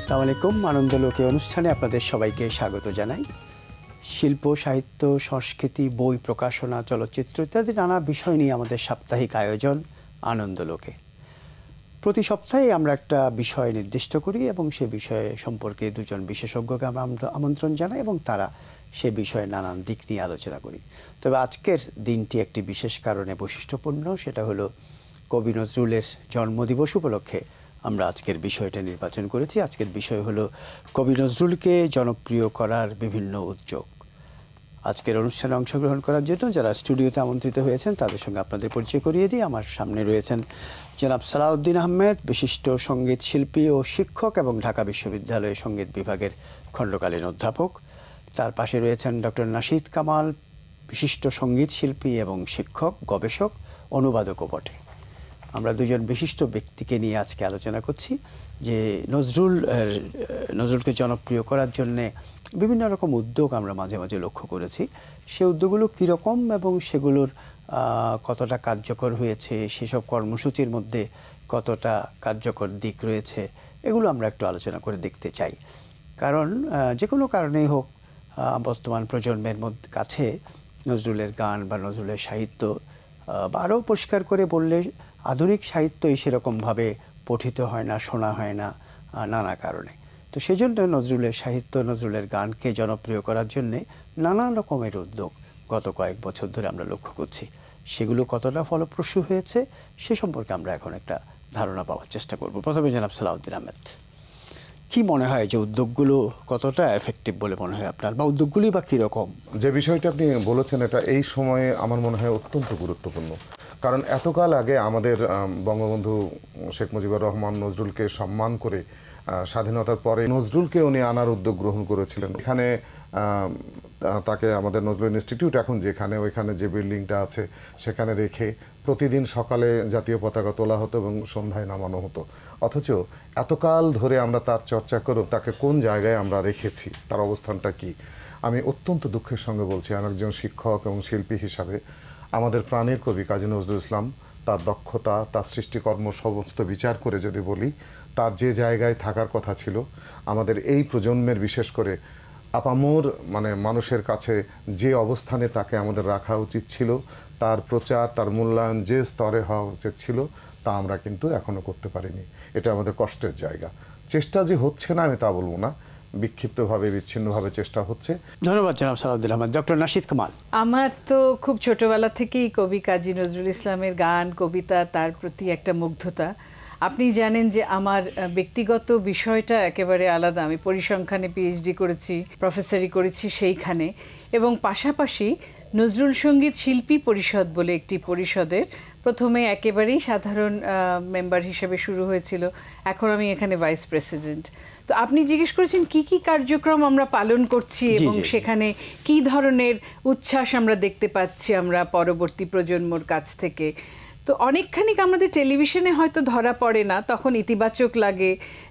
আসসালামু আলাইকুম। আনন্দলোকে অনুষ্ঠানে আপনাদের সবাইকে স্বাগত জানাই। শিল্প, সাহিত্য, সংস্কৃতি, বই প্রকাশনা, চলচ্চিত্র ইত্যাদি নানা বিষয় নিয়ে আমাদের সাপ্তাহিক আয়োজন আনন্দলোকে। প্রতি সপ্তাহে আমরা একটা বিষয় নির্দিষ্ট করি এবং সে বিষয়ে সম্পর্কে দুজন বিশেষজ্ঞকে আমরা আমন্ত্রণ জানাই এবং তারা সে বিষয়ে নানান দিক নিয়ে আলোচনা করি। তবে আজকের দিনটি একটি বিশেষ কারণে বৈশিষ্ট্যপূর্ণ, সেটা হলো কবি নজরুলের জন্মদিবস উপলক্ষে আমরা আজকের বিষয়টা নির্বাচন করেছি। আজকের বিষয় হলো কবি নজরুলকে জনপ্রিয় করার বিভিন্ন উদ্যোগ। আজকের অনুষ্ঠানে অংশগ্রহণ করার জন্য যারা স্টুডিওতে আমন্ত্রিত হয়েছেন তাদের সঙ্গে আপনাদের পরিচয় করিয়ে দিই। আমার সামনে রয়েছেন জনাব সালাউদ্দিন আহমেদ, বিশিষ্ট সঙ্গীত শিল্পী ও শিক্ষক এবং ঢাকা বিশ্ববিদ্যালয়ের সঙ্গীত বিভাগের খণ্ডকালীন অধ্যাপক। তার পাশে রয়েছেন ডক্টর নাশিদ কামাল, বিশিষ্ট সঙ্গীত শিল্পী এবং শিক্ষক, গবেষক, অনুবাদকও বটে। আমরা দুজন বিশিষ্ট ব্যক্তিকে নিয়ে আজকে আলোচনা করছি যে নজরুলকে জনপ্রিয় করার জন্যে বিভিন্ন রকম উদ্যোগ আমরা মাঝে মাঝে লক্ষ্য করেছি। সে উদ্যোগগুলো কীরকম এবং সেগুলোর কতটা কার্যকর হয়েছে, সেসব কর্মসূচির মধ্যে কতটা কার্যকর দিক রয়েছে, এগুলো আমরা একটু আলোচনা করে দেখতে চাই। কারণ যে কোনো কারণেই হোক বর্তমান প্রজন্মের কাছে নজরুলের গান বা নজরুলের সাহিত্য বা আরও পরিষ্কার করে বললে আধুনিক সাহিত্যই সেরকমভাবে পঠিত হয় না, শোনা হয় না নানা কারণে। তো সেজন্য নজরুলের সাহিত্য, নজরুলের গানকে জনপ্রিয় করার জন্যে নানান রকমের উদ্যোগ গত কয়েক বছর ধরে আমরা লক্ষ্য করছি। সেগুলো কতটা ফলপ্রসূ হয়েছে সে সম্পর্কে আমরা এখন একটা ধারণা পাওয়ার চেষ্টা করব। প্রথমে জনাব সালাউদ্দিন আহমেদ, কি মনে হয় যে উদ্যোগগুলো কতটা এফেক্টিভ বলে মনে হয় আপনার, বা উদ্যোগগুলি বা কীরকম? যে বিষয়টা আপনি বলেছেন এটা এই সময়ে আমার মনে হয় অত্যন্ত গুরুত্বপূর্ণ। কারণ এতকাল আগে আমাদের বঙ্গবন্ধু শেখ মুজিবুর রহমান নজরুলকে সম্মান করে স্বাধীনতার পরে নজরুলকে উনি আনার উদ্যোগ গ্রহণ করেছিলেন। এখানে তাকে আমাদের নজরুল ইনস্টিটিউট এখন যেখানে, ওইখানে যে বিল্ডিংটা আছে সেখানে রেখে প্রতিদিন সকালে জাতীয় পতাকা তোলা হতো এবং সন্ধ্যায় নামানো হতো। অথচ এতকাল ধরে আমরা তার চর্চা করে তাকে কোন জায়গায় আমরা রেখেছি, তার অবস্থানটা কি। আমি অত্যন্ত দুঃখের সঙ্গে বলছি, আমি একজন শিক্ষক এবং শিল্পী হিসাবে আমাদের প্রাণের কবি কাজী নজরুল ইসলাম, তার দক্ষতা, তার সৃষ্টিকর্ম সমস্ত বিচার করে যদি বলি, তার যে জায়গায় থাকার কথা ছিল আমাদের এই প্রজন্মের বিশেষ করে আপামর মানুষের কাছে যে অবস্থানে তাকে আমাদের রাখা উচিত ছিল, তার প্রচার, তার মূল্যায়ন যে স্তরে হওয়া উচিত ছিল তা আমরা কিন্তু এখনও করতে পারিনি। এটা আমাদের কষ্টের জায়গা। চেষ্টা যে হচ্ছে না আমি তা বলবো না, বিক্ষিপ্তভাবে বিচ্ছিন্নভাবে চেষ্টা হচ্ছে। ধন্যবাদ জনাব সালাউদ্দিন আহমেদ। ডক্টর নাশিদ কামাল, আমার তো খুব ছোটবেলা থেকেই কবি কাজী নজরুল ইসলামের গান, কবিতা, তার প্রতি একটা মুগ্ধতা। আপনি জানেন যে আমার ব্যক্তিগত বিষয়টা একেবারে আলাদা। আমি পরিসংখ্যানে পিএইচডি করেছি, প্রফেসরি করেছি সেইখানে, এবং পাশাপাশি নজরুল সঙ্গীত শিল্পী পরিষদ বলে একটি পরিষদের প্রথমে একেবারেই সাধারণ মেম্বার হিসেবে শুরু হয়েছিল। এখন আমি এখানে ভাইস প্রেসিডেন্ট। তো আপনি জিজ্ঞেস করেছেন কি কি কার্যক্রম আমরা পালন করছি এবং সেখানে কি ধরনের উচ্ছ্বাস আমরা দেখতে পাচ্ছি আমরা পরবর্তী প্রজন্মর কাছ থেকে। তো অনেকখানি আমাদের টেলিভিশনে হয়তো ধরা পড়ে না, তখন ইতিবাচক লাগে,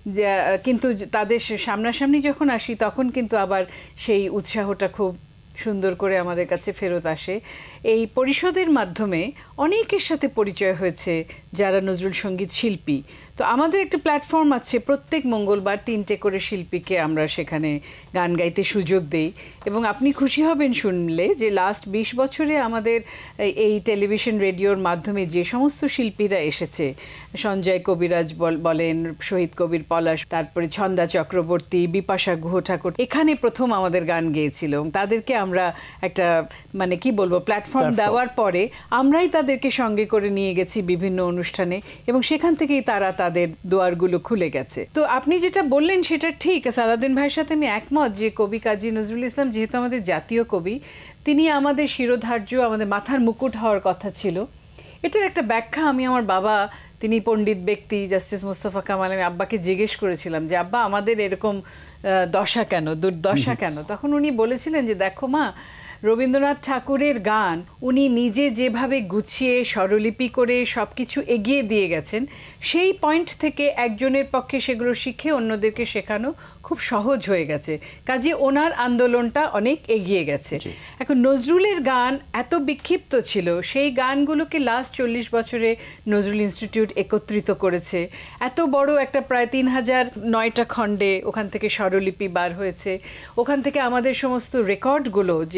কিন্তু তাদের সামনাসামনি যখন আসি তখন কিন্তু আবার সেই উৎসাহটা খুব সুন্দর করে আমাদের কাছে ফেরত আসে। এই পরিষদের মাধ্যমে অনেকের সাথে পরিচয় হয়েছে যারা নজরুল সঙ্গীত শিল্পী। তো আমাদের একটা প্ল্যাটফর্ম আছে, প্রত্যেক মঙ্গলবার 3টে করে শিল্পীকে আমরা সেখানে গান গাইতে সুযোগ দেই। এবং আপনি খুশি হবেন শুনলে যে লাস্ট 20 বছরে আমাদের এই টেলিভিশন রেডিওর মাধ্যমে যে সমস্ত শিল্পীরা এসেছে, সঞ্জয় কবিরাজ বলেন, শহীদ কবির পলাশ, তারপরে ছন্দা চক্রবর্তী, বিপাশা গুহ ঠাকুর এখানে প্রথম আমাদের গান গেয়েছিল। এবং তাদেরকে আমরা একটা কি বলবো প্ল্যাটফর্ম দেওয়ার পরে আমরাই তাদেরকে সঙ্গে করে নিয়ে গেছি বিভিন্ন অনুষ্ঠানে, এবং সেখান থেকেই তারা তাদের দুয়ারগুলো খুলে গেছে। তো আপনি যেটা বললেন সেটা ঠিক। সালাউদ্দিন ভাইয়ের সাথে আমি একমত যে কবি কাজী নজরুল ইসলাম যেহেতু আমাদের জাতীয় কবি, তিনি আমাদের শিরোধার্য, আমাদের মাথার মুকুট হওয়ার কথা ছিল। এটার একটা ব্যাখ্যা আমি আমার বাবা, তিনি পণ্ডিত ব্যক্তি, জাস্টিস মোস্তফা কামাল, আমি আব্বাকে জিজ্ঞেস করেছিলাম যে আব্বা আমাদের এরকম দশা কেন, দুর্দশা কেন? তখন উনি বলেছিলেন যে দেখো মা, রবীন্দ্রনাথ ঠাকুরের গান উনি নিজে যেভাবে গুছিয়ে স্বরলিপি করে সব কিছু এগিয়ে দিয়ে গেছেন, সেই পয়েন্ট থেকে একজনের পক্ষে সেগুলো শিখে অন্যদেরকে শেখানো খুব সহজ হয়ে গেছে, কাজে ওনার আন্দোলনটা অনেক এগিয়ে গেছে। এখন নজরুলের গান এত বিক্ষিপ্ত ছিল, সেই গানগুলোকে লাস্ট 40 বছরে নজরুল ইনস্টিটিউট একত্রিত করেছে। এত বড় একটা প্রায় 3009টা খণ্ডে ওখান থেকে স্বরলিপি বার হয়েছে, ওখান থেকে আমাদের সমস্ত রেকর্ডগুলো যে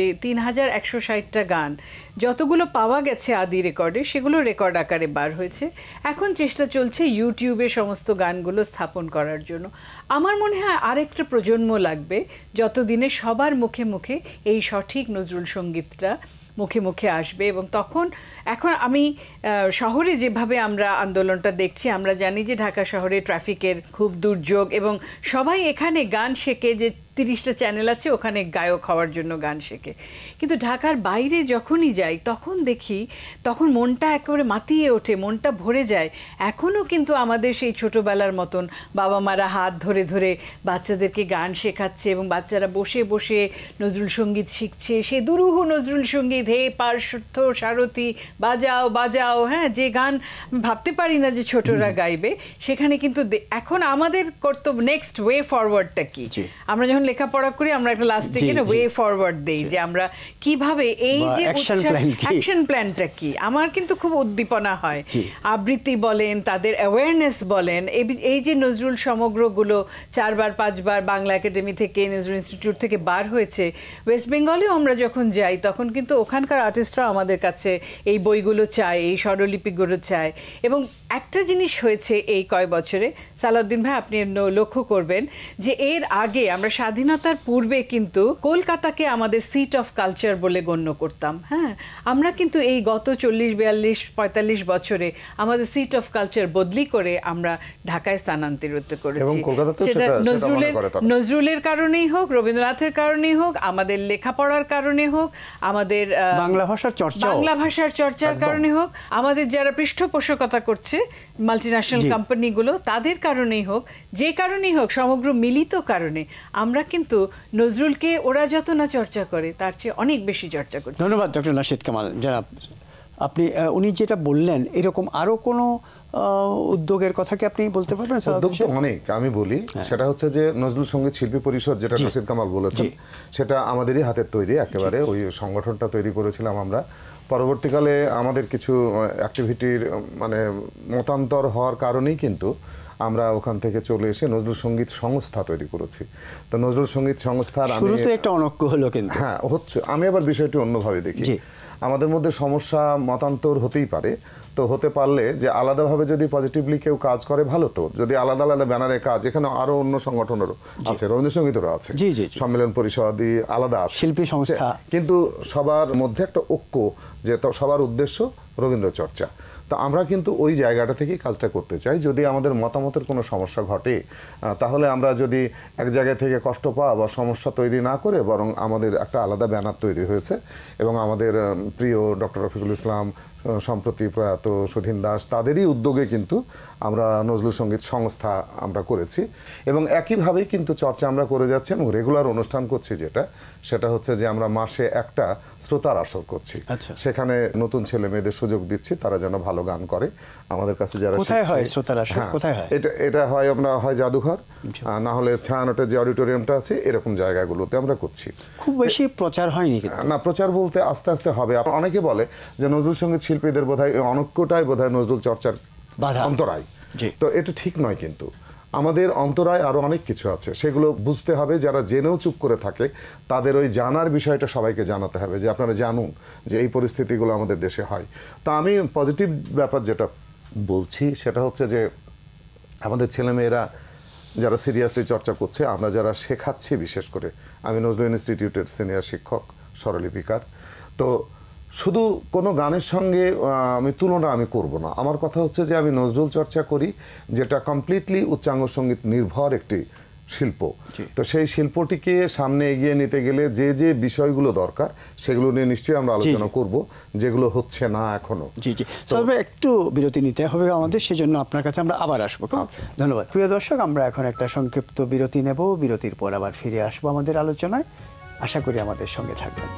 3160টা গান যতগুলো পাওয়া গেছে আদি রেকর্ডে, সেগুলো রেকর্ড আকারে বার হয়েছে। এখন চেষ্টা চলছে ইউটিউবে সমস্ত গানগুলো স্থাপন করার জন্য। আমার মনে হয় আরেকটা প্রজন্ম লাগবে যতদিনে সবার মুখে মুখে এই সঠিক নজরুল সঙ্গীতটা মুখে মুখে আসবে। এবং তখন এখন আমি শহরে যেভাবে আমরা আন্দোলনটা দেখছি, আমরা জানি যে ঢাকা শহরে ট্রাফিকের খুব দুর্যোগ এবং সবাই এখানে গান শেখে, যে 30টা চ্যানেল আছে ওখানে গায়ক হওয়ার জন্য গান শেখে। কিন্তু ঢাকার বাইরে যখনই যাই তখন দেখি, তখন মনটা একেবারে মাতিয়ে ওঠে, মনটা ভরে যায়। এখনও কিন্তু আমাদের সেই ছোটোবেলার মতন বাবা মারা হাত ধরে ধরে বাচ্চাদেরকে গান শেখাচ্ছে এবং বাচ্চারা বসে বসে নজরুল সঙ্গীত শিখছে। সে দুরূহ নজরুল সঙ্গীত, হে পার্শ্বর্থ সারথি বাজাও বাজাও, হ্যাঁ, যে গান ভাবতে পারি না যে ছোটরা গাইবে, সেখানে কিন্তু এখন আমাদের কর্তব্য নেক্সট ওয়ে ফরওয়ার্ডটা কি। আমরা যখন লেখাপড়া করি আমরা একটা লাস্টে কিনা ওয়ে ফরওয়ার্ড দেই যে আমরা কিভাবে এই যে অ্যাকশন প্ল্যানটা কি। আমার কিন্তু খুব উদ্দীপনা হয়, আবৃত্তি বলেন, তাদের অ্যাওয়ারনেস বলেন, এই যে নজরুল সমগ্রগুলো 4 বার 5 বার বাংলা একাডেমি থেকে, নজরুল ইনস্টিটিউট থেকে বার হয়েছে। ওয়েস্ট বেঙ্গলেও আমরা যখন যাই তখন কিন্তু ওখানকার আর্টিস্টরা আমাদের কাছে এই বইগুলো চায়, এই স্বরলিপিগুলো চায়। এবং একটা জিনিস হয়েছে এই কয় বছরে, সালাউদ্দিন ভাই আপনি লক্ষ্য করবেন যে এর আগে আমরা স্বাধীনতার পূর্বে কিন্তু কলকাতাকে আমাদের সিট অফ কালচার বলে গণ্য করতাম। হ্যাঁ, আমরা কিন্তু এই গত 40, 42, 45 বছরে আমাদের সিট অফ কালচার বদলি করে আমরা ঢাকায় স্থানান্তরিত করেছি। সেটা নজরুলের কারণেই হোক, রবীন্দ্রনাথের কারণেই হোক, আমাদের লেখাপড়ার কারণে হোক, আমাদের বাংলা ভাষার চর্চার কারণে হোক, আমাদের যারা পৃষ্ঠপোষকতা করছে মাল্টিন্যাশনাল কোম্পানিগুলো, তাদের কারণেই হোক, যে কারণেই হোক, সমগ্র মিলিত কারণে আমরা কিন্তু নজরুলকে ওরা যত না চর্চা করে তার চেয়ে অনেক বেশি চর্চা করছি। ধন্যবাদ ডক্টর নাশিদ কামাল। যারা আপনি উনি যেটা বললেন, এরকম আরো কোনো উদ্যোগের কথা কি আপনি বলতে পারবেন? উদ্যোগ তো অনেক, আমি বলি সেটা হচ্ছে যে নজরুল সঙ্গীত শিল্পী পরিষদ, যেটা নাশিদ কামাল বলেছেন, সেটা আমাদেরই হাতের তৈরি, একেবারে ওই সংগঠনটা তৈরি করেছিলাম আমরা। পরবর্তীকালে আমাদের কিছু অ্যাক্টিভিটির মানে মতান্তর হওয়ার কারণেই কিন্তু আমরা ওখান থেকে চলে এসে নজরুল সঙ্গীত সংস্থা তৈরি করেছি। তো নজরুল সঙ্গীত সংস্থার শুরুতে একটা অনক্য হলো, কিন্তু হ্যাঁ হচ্ছে। আমি আবার বিষয়টি অন্যভাবে দেখি। আমাদের মধ্যে সমস্যা মতান্তর হতেই পারে, তো হতে পারলে যে আলাদাভাবে যদি পজিটিভলি কেউ কাজ করে ভালো, তো যদি আলাদা আলাদা ব্যানারে কাজ, এখানে আরো অন্য সংগঠনেরও আছে, রবীন্দ্রসঙ্গীতেরও আছে, সম্মেলন পরিষদ আলাদা আছে, শিল্পী সংস্থা, কিন্তু সবার মধ্যে একটা ঐক্য যে সবার উদ্দেশ্য রবীন্দ্র চর্চা। তো আমরা কিন্তু ওই জায়গাটা থেকেই কাজটা করতে চাই। যদি আমাদের মতামতের কোনো সমস্যা ঘটে, তাহলে আমরা যদি এক জায়গা থেকে কষ্ট পাওয়া বা সমস্যা তৈরি না করে, বরং আমাদের একটা আলাদা ব্যানার তৈরি হয়েছে এবং আমাদের প্রিয় ডক্টর রফিকুল ইসলাম, সম্প্রতি প্রয়াত সুধীন দাস, তাদেরই উদ্যোগে কিন্তু আমরা নজরুল সঙ্গীত সংস্থা আমরা করেছি এবং একইভাবেই কিন্তু চর্চা আমরা করে যাচ্ছি এবং রেগুলার অনুষ্ঠান করছি। সেটা হচ্ছে যে আমরা মাসে একটা শ্রোতার আসর করছি, সেখানে নতুন ছেলে মেয়েদের সুযোগ দিচ্ছি, তারা যেন ভালো গান করে। আমাদের কাছে যারা এটা হয়, আমরা হয় জাদুঘর, না হলে ছায়ানটের যে অডিটোরিয়ামটা আছে, এরকম জায়গাগুলোতে আমরা করছি। খুব বেশি প্রচার হয়নি না, প্রচার বলতে আস্তে আস্তে হবে। অনেকে বলে যে নজরুল সঙ্গীত শিল্পীদের বোধহয় অনৈক্যটাই বোধহয় নজরুল চর্চার অন্তরায়, তো এটা ঠিক নয়। কিন্তু আমাদের অন্তরায় আরো অনেক কিছু আছে, সেগুলো বুঝতে হবে। যারা জেনেও চুপ করে থাকে তাদের ওই জানার বিষয়টা সবাইকে জানাতে হবে, যে আপনারা জানুন যে এই পরিস্থিতিগুলো আমাদের দেশে হয়। তা আমি পজিটিভ ব্যাপার যেটা বলছি সেটা হচ্ছে যে আমাদের ছেলেমেয়েরা যারা সিরিয়াসলি চর্চা করছে, আমরা যারা শেখাচ্ছি, বিশেষ করে আমি নজরুল ইনস্টিটিউটের সিনিয়র শিক্ষক, স্বরলিপিকার, তো শুধু কোনো গানের সঙ্গে আমি তুলনা করব না। আমার কথা হচ্ছে যে আমি নজরুল চর্চা করি, যেটা কমপ্লিটলি উচ্চাঙ্গ সঙ্গীত নির্ভর একটি শিল্প। তো সেই শিল্পটিকে সামনে এগিয়ে নিতে গেলে যে যে বিষয়গুলো দরকার সেগুলো নিয়ে নিশ্চয়ই আমরা আলোচনা করব, যেগুলো হচ্ছে না এখনো। তবে একটু বিরতি নিতে হবে আমাদের, সেজন্য আপনার কাছে আমরা আবার আসবো। ধন্যবাদ। প্রিয় দর্শক, আমরা এখন একটা সংক্ষিপ্ত বিরতি নেব। বিরতির পর আবার ফিরে আসবো আমাদের আলোচনায়। আশা করি আমাদের সঙ্গে থাকবেন।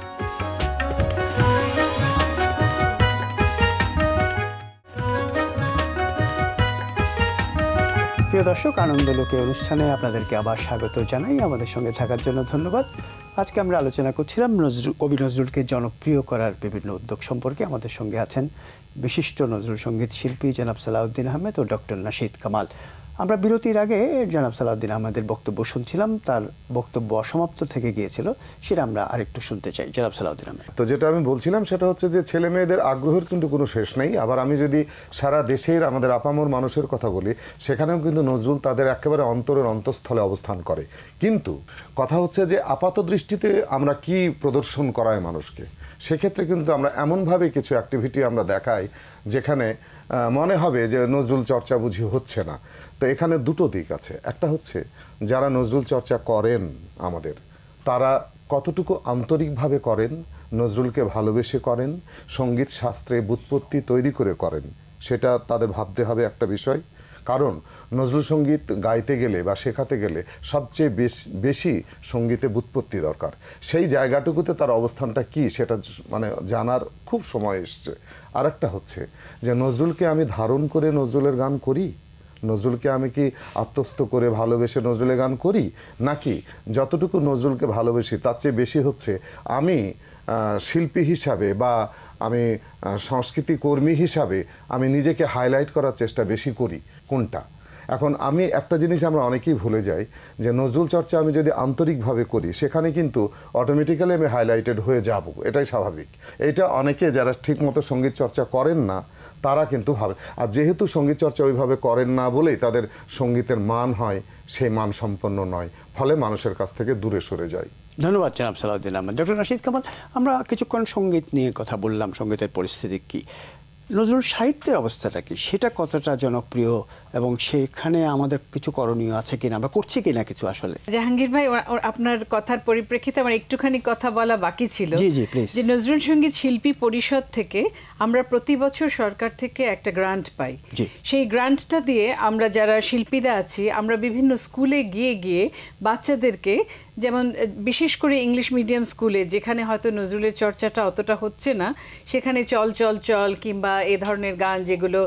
প্রিয় দর্শক, আনন্দলোকে অনুষ্ঠানে আপনাদেরকে আবার স্বাগত জানাই। আমাদের সঙ্গে থাকার জন্য ধন্যবাদ। আজকে আমরা আলোচনা করছিলাম কবি নজরুলকে জনপ্রিয় করার বিভিন্ন উদ্যোগ সম্পর্কে। আমাদের সঙ্গে আছেন বিশিষ্ট নজরুল সঙ্গীত শিল্পী জনাব সালাউদ্দিন আহমেদ ও ডক্টর নাশিদ কামাল। আমরা বিরতির আগে জনাব সালাউদ্দিন আহমেদের বক্তব্য শুনছিলাম, তার বক্তব্য অসমাপ্ত থেকে গিয়েছিল, সেটা আমরা আরেকটু শুনতে চাই। জনাব সালাউদ্দিন আহমেদ। তো যেটা আমি বলছিলাম সেটা হচ্ছে যে ছেলে মেয়েদের আগ্রহের কিন্তু কোনো শেষ নেই। আবার আমি যদি সারা দেশের আমাদের আপামর মানুষের কথা বলি, সেখানেও কিন্তু নজরুল তাদের একেবারে অন্তরের অন্তঃস্থলে অবস্থান করে। কিন্তু কথা হচ্ছে যে আপাত দৃষ্টিতে আমরা কি প্রদর্শন করাই মানুষকে, সেক্ষেত্রে কিন্তু আমরা এমনভাবে কিছু অ্যাক্টিভিটি আমরা দেখাই যেখানে মনে হবে যে নজরুল চর্চা বুঝি হচ্ছে না। তো এখানে দুটো দিক আছে। একটা হচ্ছে যারা নজরুল চর্চা করেন আমাদের, তারা কতটুকু আন্তরিকভাবে করেন, নজরুলকে ভালোবেসে করেন, সঙ্গীত শাস্ত্রে ব্যুৎপত্তি তৈরি করে করেন, সেটা তাদের ভাবতে হবে একটা বিষয়। কারণ নজরুল সঙ্গীত গাইতে গেলে বা শেখাতে গেলে সবচেয়ে বেশি সঙ্গীতে ব্যুৎপত্তি দরকার। সেই জায়গাটুকুতে তার অবস্থানটা কি সেটা মানে জানার খুব সময় এসছে। আর একটা হচ্ছে যে নজরুলকে আমি ধারণ করে নজরুলের গান করি, নজরুলকে আমি কি আত্মস্থ করে ভালোবেসে নজরুলের গান করি, নাকি যতটুকু নজরুলকে ভালোবেসি তার চেয়ে বেশি হচ্ছে আমি শিল্পী হিসাবে বা আমি সংস্কৃতি কর্মী হিসাবে আমি নিজেকে হাইলাইট করার চেষ্টা বেশি করি, কোনটা? এখন আমি একটা জিনিস আমরা অনেকেই ভুলে যাই যে নজরুল চর্চা আমি যদি আন্তরিকভাবে করি সেখানে কিন্তু অটোমেটিক্যালি আমি হাইলাইটেড হয়ে যাব, এটাই স্বাভাবিক। এটা অনেকে যারা ঠিকমতো সঙ্গীত চর্চা করেন না তারা কিন্তু ভাবে। আর যেহেতু সঙ্গীত চর্চা ওইভাবে করেন না বলেই তাদের সঙ্গীতের মান হয় সেই মান সম্পন্ন নয়, ফলে মানুষের কাছ থেকে দূরে সরে যায়। ধন্যবাদ জনাব সালাউদ্দিন আহমেদ। ডক্টর নাশিদ কামাল, আমরা কিছুক্ষণ সঙ্গীত নিয়ে কথা বললাম, সঙ্গীতের পরিস্থিতি কী, নজরুল সাহিত্যের অবস্থাটা কি, সেটা কতটা জনপ্রিয় এবং সেখানে আমাদের কিছু করণীয় আছে কিনা, আমরা করছি কিনা কিছু আসলে? জাহাঙ্গীর ভাই, আপনার কথার পরিপ্রেক্ষিতে আমার একটুখানি কথা বলা বাকি ছিল। জি জি প্লিজ। যে নজরুল সঙ্গীত শিল্পী পরিষদ থেকে আমরা প্রতি বছর সরকার থেকে একটা গ্রান্ট পাই। সেই গ্রান্টটা দিয়ে আমরা যারা শিল্পীরা আছি, আমরা বিভিন্ন স্কুলে গিয়ে গিয়ে বাচ্চাদেরকে, যেমন বিশেষ করে ইংলিশ মিডিয়াম স্কুলে যেখানে হয়তো নজরুলের চর্চাটা অতটা হচ্ছে না, সেখানে চল চল চল কিংবা এ ধরনের গান যেগুলো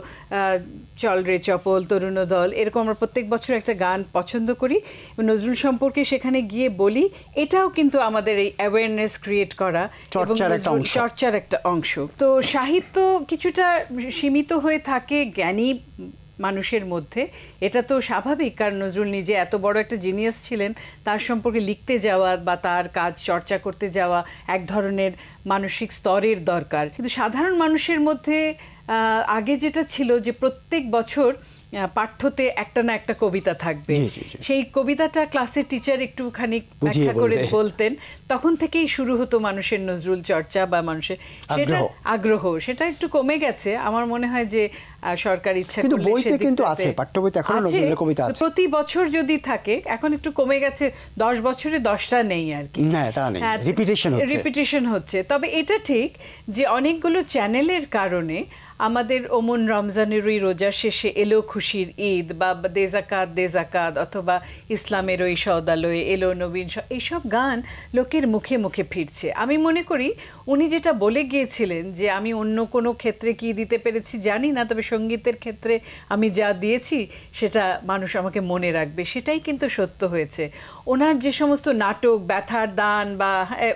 চল রে চপল, তরুণদল, এরকম আমরা প্রত্যেক বছর একটা গান পছন্দ করি নজরুল সম্পর্কে সেখানে গিয়ে বলি। এটাও কিন্তু আমাদের এই অ্যাওয়ারনেস ক্রিয়েট করা এবং চর্চার একটা অংশ। তো সাহিত্য কিছুটা সীমিত হয়ে থাকে জ্ঞানী মানুষের মধ্যে, এটা তো স্বাভাবিক, কারণ নজরুল নিজে এত বড় একটা জিনিয়াস ছিলেন, তার সম্পর্কে লিখতে যাওয়া বা তার কাজ চর্চা করতে যাওয়া এক ধরনের মানসিক স্তরের দরকার। কিন্তু সাধারণ মানুষের মধ্যে আগে যেটা ছিল যে প্রত্যেক বছর পাঠ্যতে একটা না একটা কবিতা থাকবে, সেই কবিতাটা ক্লাসের টিচার একটুখানি ব্যাখ্যা করে বলতেন, তখন থেকেই শুরু হতো মানুষের নজরুল চর্চা বা মানুষের সেটা আগ্রহ। সেটা একটু কমে গেছে, আমার মনে হয় যে সরকার ইচ্ছা করলে বইতে কিন্তু আছে, পাঠ্যবইতে এখনো নজরুলের কবিতা আছে, প্রতি বছর যদি থাকে। এখন একটু কমে গেছে, 10 বছরে 10টা নেই আর কি, রিপিটেশন হচ্ছে। তবে এটা ঠিক যে অনেকগুলো চ্যানেলের কারণে আমাদের ওমন রমজানের ওই রোজার শেষে এলো খুশির ঈদ বা দেজাকাত অথবা ইসলামের ওই সওদালয়ে এলো নবীন, এইসব গান লোকের মুখে মুখে ফিরছে। আমি মনে করি উনি যেটা বলে গিয়েছিলেন যে আমি অন্য কোনো ক্ষেত্রে কি দিতে পেরেছি জানি না, তবে সঙ্গীতের ক্ষেত্রে আমি যা দিয়েছি সেটা মানুষ আমাকে মনে রাখবে, সেটাই কিন্তু সত্য হয়েছে। ওনার যে সমস্ত নাটক, ব্যথার দান বা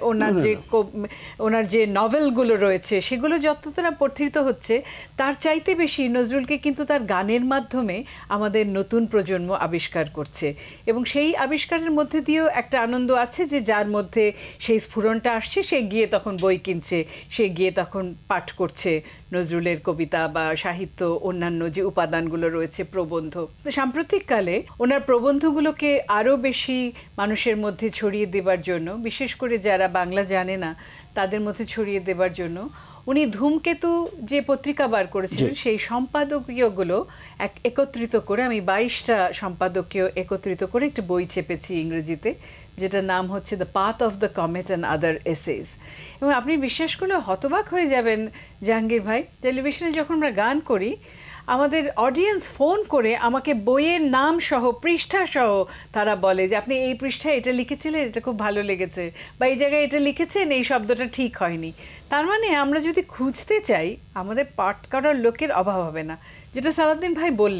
ওনার যে নভেলগুলো রয়েছে সেগুলো যতটা পঠিত হচ্ছে, তার চাইতে বেশি নজরুলকে কিন্তু তার গানের মাধ্যমে আমাদের নতুন প্রজন্ম আবিষ্কার করছে। এবং সেই আবিষ্কারের মধ্যে দিয়েও একটা আনন্দ আছে যে যার মধ্যে সেই স্ফুরণটা আসছে, সে গিয়ে তখন বই কিনছে, সে গিয়ে তখন পাঠ করছে নজরুলের কবিতা বা সাহিত্য, অন্যান্য যে উপাদানগুলো রয়েছে, প্রবন্ধ। তো সাম্প্রতিককালে ওনার প্রবন্ধগুলোকে আরও বেশি মানুষের মধ্যে ছড়িয়ে দেবার জন্য, বিশেষ করে যারা বাংলা জানে না তাদের মধ্যে ছড়িয়ে দেবার জন্য উনি ধূমকেতু যে পত্রিকা বার করেছিলেন, সেই সম্পাদকীয়গুলো একত্রিত করে, আমি 22টা সম্পাদকীয় একত্রিত করে একটা বই চেপেছি ইংরেজিতে, যেটার নাম হচ্ছে the path of the comet and other essays. এবং আপনি বিশ্বাস করলে হতবাক হয়ে যাবেন জাহাঙ্গীর ভাই, টেলিভিশনে যখন আমরা গান করি আমাদের অডিয়েন্স ফোন করে আমাকে বইয়ের নাম সহ, পৃষ্ঠা সহ তারা বলে যে আপনি এই পৃষ্ঠায় এটা লিখেছিলেন, এটা খুব ভালো লেগেছে, বা এই জায়গায় এটা লিখেছেন, এই শব্দটা ঠিক হয়নি। তার মানে আমরা যদি খুঁজতে চাই আমাদের পাঠ করার লোকের অভাব হবে না। যেটা সালাউদ্দিন ভাই বললেন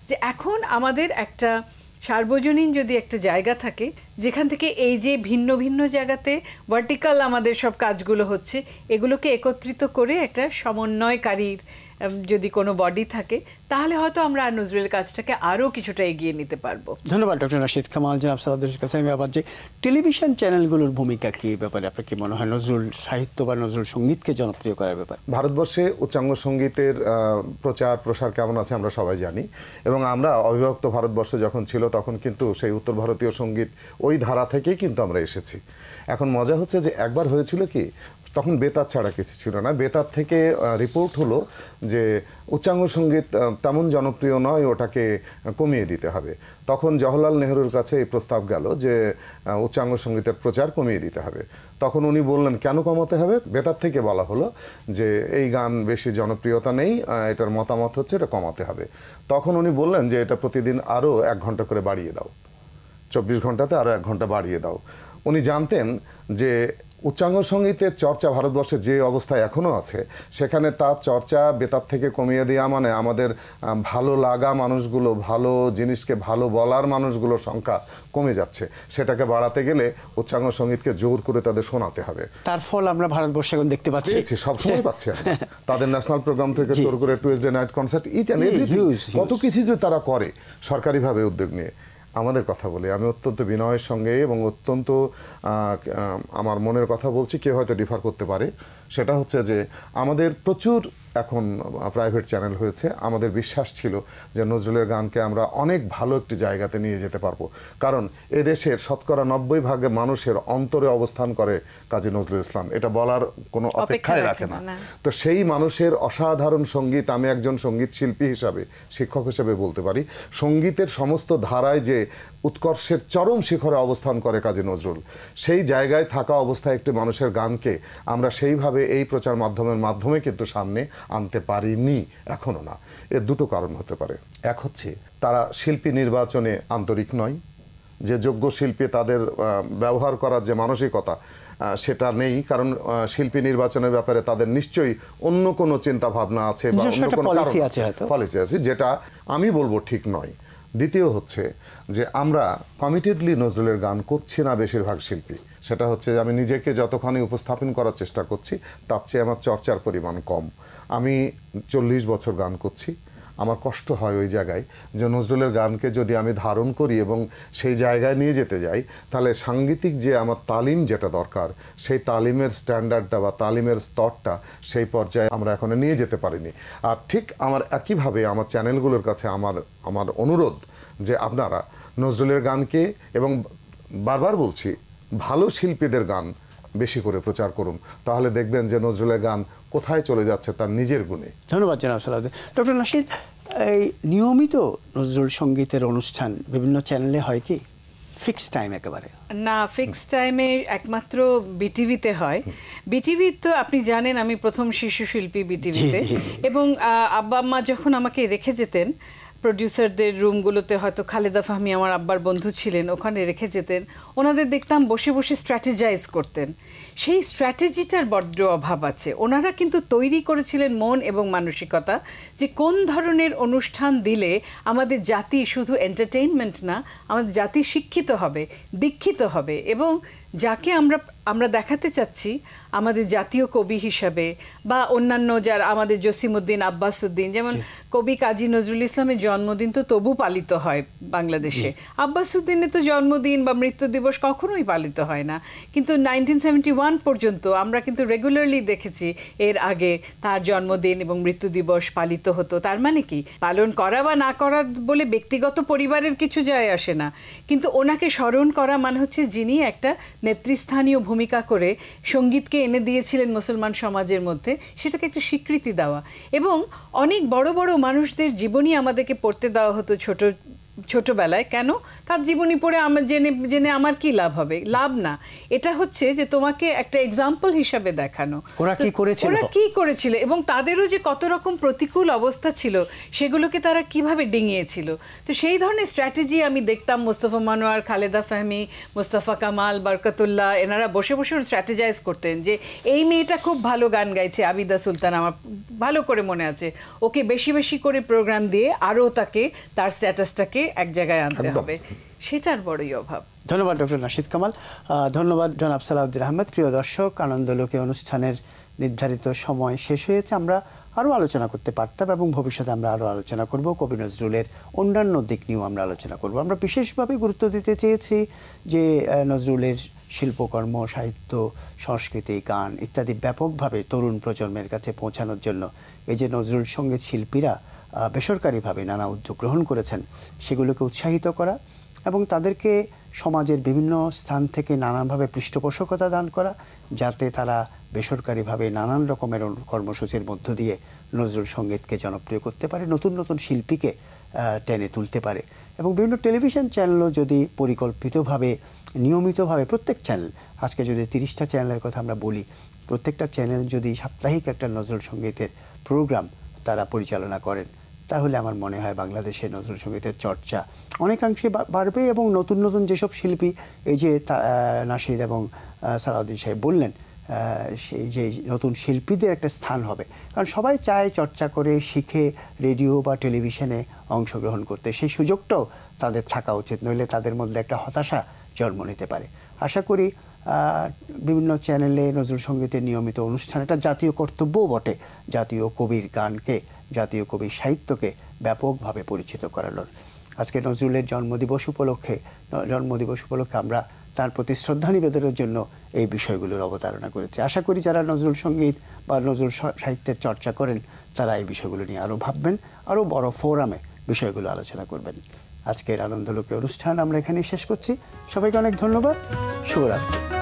যে এখন আমাদের একটা সার্বজনীন যদি একটা জায়গা থাকে যেখান থেকে এই যে ভিন্ন ভিন্ন জায়গাতে ভার্টিক্যাল আমাদের সব কাজগুলো হচ্ছে, এগুলোকে একত্রিত করে একটা সমন্বয়কারীর যদি কোনো বডি থাকে, তাহলে হয়তো আমরা নজরুলের কাজটাকে আরও কিছুটা এগিয়ে নিতে পারবো। ধন্যবাদ ডক্টর রাশিদ কামাল। জনাব সালাদের কাছে আমি আবার যে টেলিভিশন চ্যানেলগুলোর ভূমিকা কি এই ব্যাপারে আপনার কি মনে হয় নজরুল সাহিত্য বা নজরুল সঙ্গীতকে জনপ্রিয় করার ব্যাপারে? ভারতবর্ষে উচ্চাঙ্গ সঙ্গীতের প্রচার প্রসার কেমন আছে আমরা সবাই জানি, এবং আমরা অবিভক্ত ভারতবর্ষ যখন ছিল তখন কিন্তু সেই উত্তর ভারতীয় সঙ্গীত ওই ধারা থেকেই কিন্তু আমরা এসেছি। এখন মজা হচ্ছে যে একবার হয়েছিল কি, তখন বেতার ছাড়া কিছু ছিল না, বেতার থেকে রিপোর্ট হলো যে উচ্চাঙ্গ সঙ্গীত তেমন জনপ্রিয় নয়, ওটাকে কমিয়ে দিতে হবে। তখন জওহরলাল নেহরুর কাছে এই প্রস্তাব গেল যে উচ্চাঙ্গ সঙ্গীতের প্রচার কমিয়ে দিতে হবে। তখন উনি বললেন কেন কমাতে হবে? বেতার থেকে বলা হলো যে এই গান বেশি জনপ্রিয়তা নেই, এটার মতামত হচ্ছে এটা কমাতে হবে। তখন উনি বললেন যে এটা প্রতিদিন আরও 1 ঘন্টা করে বাড়িয়ে দাও, 24 ঘন্টাতে আরও 1 ঘন্টা বাড়িয়ে দাও। উনি জানতেন যে উচ্চাঙ্গ সঙ্গীতের চর্চা ভারতবর্ষে যে অবস্থায় এখনও আছে, সেখানে তার চর্চা বেতার থেকে কমিয়ে দেওয়া মানে আমাদের ভালো লাগা মানুষগুলো, ভালো জিনিসকে ভালো বলার মানুষগুলোর সংখ্যা কমে যাচ্ছে। সেটাকে বাড়াতে গেলে উচ্চাঙ্গ সঙ্গীতকে জোর করে তাদের শোনাতে হবে। তার ফল আমরা ভারতবর্ষে এখন দেখতে পাচ্ছি, সবসময় পাচ্ছি। তাদের ন্যাশনাল প্রোগ্রাম থেকে শুরু করে Tuesday night concert, each and everything, কত কিছু যে তারা করে সরকারিভাবে উদ্যোগ নিয়ে। আমাদের কথা বলি, আমি অত্যন্ত বিনয়ের সঙ্গে এবং অত্যন্ত আমার মনের কথা বলছি, কেউ হয়তো ডিফার করতে পারে, সেটা হচ্ছে যে আমাদের প্রচুর এখন প্রাইভেট চ্যানেল হয়েছে। আমাদের বিশ্বাস ছিল যে নজরুলের গানকে আমরা অনেক ভালো একটি জায়গাতে নিয়ে যেতে পারবো, কারণ এদেশের শতকরা 90% মানুষের অন্তরে অবস্থান করে কাজী নজরুল ইসলাম, এটা বলার কোনো অপেক্ষায় রাখে না। তো সেই মানুষের অসাধারণ সঙ্গীত, আমি একজন সঙ্গীত শিল্পী হিসাবে, শিক্ষক হিসেবে বলতে পারি, সঙ্গীতের সমস্ত ধারায় যে উৎকর্ষের চরম শিখরে অবস্থান করে কাজী নজরুল, সেই জায়গায় থাকা অবস্থায় একটি মানুষের গানকে আমরা সেইভাবে এই প্রচার মাধ্যমে কিন্তু সামনে আনতে পারিনি, এখনো না। এর দুটো কারণ হতে পারে। এক হচ্ছে তারা শিল্পী নির্বাচনে আন্তরিক নয়, যে যোগ্য শিল্পী তাদের ব্যবহার করার যে মানসিকতা সেটা নেই, কারণ শিল্পী নির্বাচনের ব্যাপারে তাদের নিশ্চয়ই অন্য কোনো চিন্তা ভাবনা আছে বা অন্য কোনো পলিসি আছে, যেটা আমি বলবো ঠিক নয়। দ্বিতীয় হচ্ছে যে আমরা কমিটেডলি নজরুলের গান করছি না বেশিরভাগ শিল্পী, সেটা হচ্ছে আমি নিজেকে যতখানি উপস্থাপন করার চেষ্টা করছি তার চেয়ে আমার চর্চার পরিমাণ কম। আমি 40 বছর গান করছি, আমার কষ্ট হয় ওই জায়গায় যে নজরুলের গানকে যদি আমি ধারণ করি এবং সেই জায়গায় নিয়ে যেতে যাই, তাহলে সাংগীতিক যে আমার তালিম যেটা দরকার, সেই তালিমের স্ট্যান্ডার্ডটা বা তালিমের স্তরটা সেই পর্যায়ে আমরা এখনো নিয়ে যেতে পারিনি। আর ঠিক আমার একইভাবে আমার চ্যানেলগুলোর কাছে আমার অনুরোধ যে আপনারা নজরুলের গানকে, এবং বারবার বলছি, ভালো শিল্পীদের গান বেশি করে প্রচার করুন, তাহলে দেখবেন যে নজরুলের গান কোথায় চলে যাচ্ছে তার নিজের গুণে। ধন্যবাদ জনাব সালাউদ্দিন। ডক্টর নাশিদ, এই নিয়মিত নজরুল সঙ্গীতের অনুষ্ঠান বিভিন্ন চ্যানেলে হয় কি ফিক্সড টাইম? একেবারে না, ফিক্সড টাইমে একমাত্র বিটিভিতে হয়। বিটিভি তো আপনি জানেন আমি প্রথম শিশু শিল্পী বিটিভিতে, এবং আব্বা আম্মা যখন আমাকে রেখে যেতেন প্রডিউসারদের রুমগুলোতে, হয়তো খালেদা ফাহমি আমার আব্বার বন্ধু ছিলেন, ওখানে রেখে যেতেন, ওনাদের দেখতাম বসে বসে স্ট্র্যাটেজাইজ করতেন। সেই স্ট্র্যাটেজিটার বড্ড অভাব আছে। ওনারা কিন্তু তৈরি করেছিলেন মন এবং মানসিকতা, যে কোন ধরনের অনুষ্ঠান দিলে আমাদের জাতি শুধু এন্টারটেইনমেন্ট না, আমাদের জাতি শিক্ষিত হবে, দীক্ষিত হবে, এবং যাকে আমরা দেখাতে চাচ্ছি আমাদের জাতীয় কবি হিসাবে, বা অন্যান্য যারা আমাদের জসিমউদ্দিন, আব্বাসউদ্দিন, যেমন কবি কাজী নজরুল ইসলামের জন্মদিন তো তবু পালিত হয় বাংলাদেশে, আব্বাসউদ্দিনের তো জন্মদিন বা মৃত্যু দিবস কখনোই পালিত হয় না, কিন্তু 1971 পর্যন্ত আমরা কিন্তু রেগুলারলি দেখেছি এর আগে তার জন্মদিন এবং মৃত্যু দিবস পালিত হতো। তার মানে কি, পালন করা বা না করা বলে ব্যক্তিগত পরিবারের কিছু যায় আসে না, কিন্তু ওনাকে স্মরণ করা মানে হচ্ছে যিনি একটা নেতৃস্থানীয় ভূমিকা করে সঙ্গীতকে এনে দিয়েছিলেন মুসলমান সমাজের মধ্যে, সেটাকে একটা স্বীকৃতি দেওয়া। এবং অনেক বড় বড় মানুষদের জীবনী আমাদেরকে পড়তে দেওয়া হতো ছোট ছোটবেলায়, কেন? তার জীবনী পড়ে আমার জেনে জেনে আমার কি লাভ হবে? লাভ না, এটা হচ্ছে যে তোমাকে একটা এক্সাম্পল হিসাবে দেখানো ওরা কি করেছিল, ওরা কি করেছিল এবং তাদেরও যে কত রকম প্রতিকূল অবস্থা ছিল সেগুলোকে তারা কিভাবে ডিঙিয়েছিল। তো সেই ধরনের স্ট্র্যাটেজি আমি দেখতাম মোস্তফা মনোয়ার, খালেদা ফাহমি, মোস্তফা কামাল, বরকতুল্লাহ, এনারা বসে বসে স্ট্র্যাটেজাইজ করতেন যে এই মেয়েটা খুব ভালো গান গাইছে, আবিদা সুলতান, আমার ভালো করে মনে আছে, ওকে বেশি বেশি করে প্রোগ্রাম দিয়ে আরও তাকে তার স্ট্যাটাসটাকে এক জায়গায় আনতে হবে। সেটার বড়ই অভাব। ধন্যবাদ ডক্টর নাশিদ কামাল, ধন্যবাদ জনাব সালাউদ্দিন আহমেদ। প্রিয় দর্শক, আনন্দলোকে অনুষ্ঠানের নির্ধারিত সময় শেষ হয়েছে। আমরা আরও আলোচনা করতে পারতাম এবং ভবিষ্যতে আমরা আরও আলোচনা করব। কবি নজরুলের অন্যান্য দিক নিয়েও আমরা আলোচনা করব। আমরা বিশেষভাবে গুরুত্ব দিতে চেয়েছি যে নজরুলের শিল্পকর্ম, সাহিত্য, সংস্কৃতি, গান ইত্যাদি ব্যাপকভাবে তরুণ প্রজন্মের কাছে পৌঁছানোর জন্য এই যে নজরুল সঙ্গীত শিল্পীরা বেসরকারিভাবে নানা উদ্যোগ গ্রহণ করেছেন, সেগুলোকে উৎসাহিত করা এবং তাদেরকে সমাজের বিভিন্ন স্থান থেকে নানানভাবে পৃষ্ঠপোষকতা দান করা, যাতে তারা বেসরকারিভাবে নানান রকমের কর্মসূচির মধ্য দিয়ে নজরুল সঙ্গীতকে জনপ্রিয় করতে পারে, নতুন নতুন শিল্পীকে টেনে তুলতে পারে। এবং বিভিন্ন টেলিভিশন চ্যানেলও যদি পরিকল্পিতভাবে, নিয়মিতভাবে, প্রত্যেক চ্যানেল, আজকে যদি 30টা চ্যানেলের কথা আমরা বলি, প্রত্যেকটা চ্যানেল যদি সাপ্তাহিক একটা নজরুল সঙ্গীতের প্রোগ্রাম তারা পরিচালনা করেন, তাহলে আমার মনে হয় বাংলাদেশে নজরুল সঙ্গীতের চর্চা অনেকাংশে বাড়বে এবং নতুন নতুন যেসব শিল্পী, এই যে নাশিদ এবং সালাউদ্দিন সাহেব বললেন, সেই যে নতুন শিল্পীদের একটা স্থান হবে। কারণ সবাই চায় চর্চা করে শিখে রেডিও বা টেলিভিশনে অংশগ্রহণ করতে, সেই সুযোগটাও তাদের থাকা উচিত, নইলে তাদের মধ্যে একটা হতাশা জন্ম নিতে পারে। আশা করি বিভিন্ন চ্যানেলে নজরুল সঙ্গীতের নিয়মিত অনুষ্ঠান, এটা জাতীয় কর্তব্যও বটে, জাতীয় কবির গানকে, জাতীয় কবির সাহিত্যকে ব্যাপকভাবে পরিচিত করানোর। আজকে নজরুলের জন্মদিবস উপলক্ষে আমরা তার প্রতি শ্রদ্ধা নিবেদনের জন্য এই বিষয়গুলোর অবতারণা করেছি। আশা করি যারা নজরুল সঙ্গীত বা নজরুল সাহিত্যের চর্চা করেন, তারা এই বিষয়গুলো নিয়ে আরও ভাববেন, আরও বড় ফোরামে বিষয়গুলো আলোচনা করবেন। আজকের আনন্দলোকে অনুষ্ঠান আমরা এখানেই শেষ করছি। সবাইকে অনেক ধন্যবাদ। শুভরাত্রি।